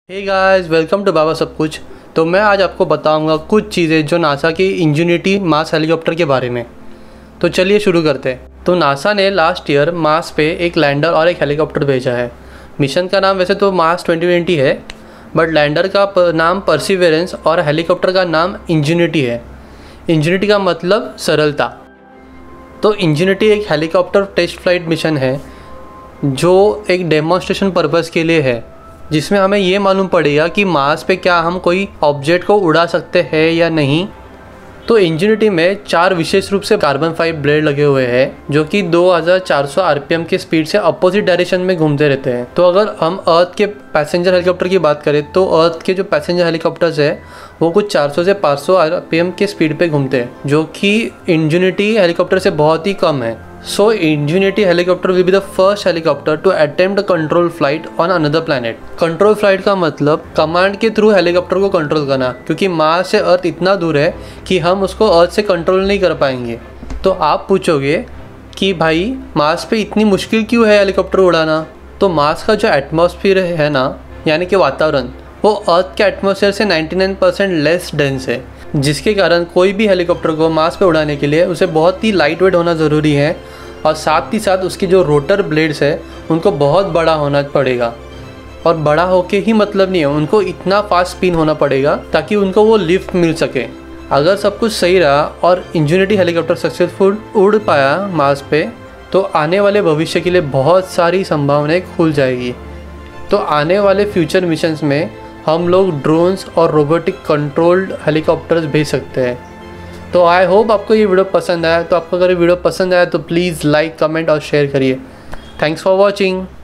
Hey guys, welcome to बाबा सब कुछ। तो मैं आज आपको बताऊंगा कुछ चीज़ें जो नासा की इंजेन्युइटी मार्स हेलीकॉप्टर के बारे में। तो चलिए शुरू करते हैं। तो नासा ने लास्ट ईयर मार्स पे एक लैंडर और एक हेलीकॉप्टर भेजा है। मिशन का नाम वैसे तो मार्स 2020 है, बट लैंडर का नाम परसिवेरेंस और हेलीकॉप्टर का नाम इंजेन्युइटी है। इंजेन्युइटी का मतलब सरलता। तो इंजेन्युइटी एक हेलीकॉप्टर टेस्ट फ्लाइट मिशन है जो एक डेमोन्स्ट्रेशन पर्पज़ के लिए है, जिसमें हमें ये मालूम पड़ेगा कि मार्स पे क्या हम कोई ऑब्जेक्ट को उड़ा सकते हैं या नहीं। तो इंजेन्युइटी में 4 विशेष रूप से कार्बन फाइबर ब्लेड लगे हुए हैं जो कि 2400 आरपीएम की स्पीड से अपोजिट डायरेक्शन में घूमते रहते हैं। तो अगर हम अर्थ के पैसेंजर हेलीकॉप्टर की बात करें तो अर्थ के जो पैसेंजर हेलीकॉप्टर्स है वो कुछ 400 से 500 आरपीएम के स्पीड पे घूमते हैं, जो कि इंजेन्युइटी हेलीकॉप्टर से बहुत ही कम है। So Ingenuity helicopter will be the first helicopter to attempt a control flight on another planet। Control flight का मतलब कमांड के थ्रू हेलीकॉप्टर को कंट्रोल करना, क्योंकि मार्स से अर्थ इतना दूर है कि हम उसको अर्थ से कंट्रोल नहीं कर पाएंगे। तो आप पूछोगे कि भाई मार्स पे इतनी मुश्किल क्यों है हेलीकॉप्टर उड़ाना। तो मार्स का जो एटमॉस्फेयर है ना, यानी कि वातावरण, वो अर्थ के एटमॉस्फेयर से 99% लेस डेंस है, जिसके कारण कोई भी हेलीकॉप्टर को मार्स पे उड़ाने के लिए उसे बहुत ही लाइट वेट होना ज़रूरी है, और साथ ही साथ उसकी जो रोटर ब्लेड्स है उनको बहुत बड़ा होना पड़ेगा। और बड़ा होके ही मतलब नहीं है, उनको इतना फास्ट स्पिन होना पड़ेगा ताकि उनको वो लिफ्ट मिल सके। अगर सब कुछ सही रहा और इंजेन्युइटी हेलीकॉप्टर सक्सेसफुल उड़ पाया मार्स पे, तो आने वाले भविष्य के लिए बहुत सारी संभावनाएं खुल जाएगी। तो आने वाले फ्यूचर मिशंस में हम लोग ड्रोन्स और रोबोटिक कंट्रोल्ड हेलीकॉप्टर्स भेज सकते हैं। तो आई होप आपको ये वीडियो पसंद आया। तो आपको अगर ये वीडियो पसंद आया तो प्लीज़ लाइक, कमेंट और शेयर करिए। Thanks for watching.